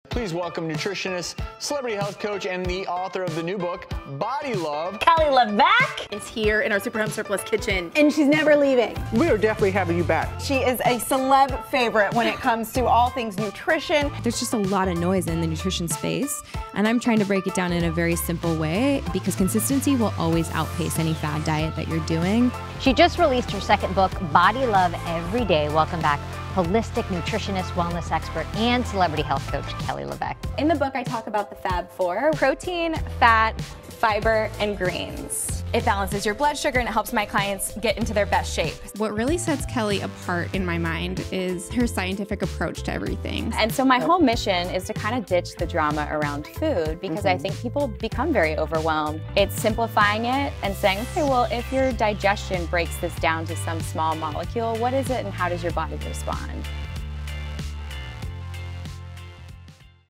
Please welcome nutritionist, celebrity health coach, and the author of the new book, Body Love, Kelly LeVeque is here in our Super Home Surplus kitchen. And she's never leaving. We are definitely having you back. She is a celeb favorite when it comes to all things nutrition. There's just a lot of noise in the nutrition space, and I'm trying to break it down in a very simple way because consistency will always outpace any fad diet that you're doing. She just released her second book, Body Love Every Day. Welcome back, holistic nutritionist, wellness expert, and celebrity health coach, Kelly LeVeque. In the book, I talk about the Fab Four: protein, fat, fiber, and greens. It balances your blood sugar and it helps my clients get into their best shape. What really sets Kelly apart in my mind is her scientific approach to everything. And so my whole mission is to kind of ditch the drama around food because I think people become very overwhelmed. It's simplifying it and saying, okay, well, if your digestion breaks this down to some small molecule, what is it and how does your body respond?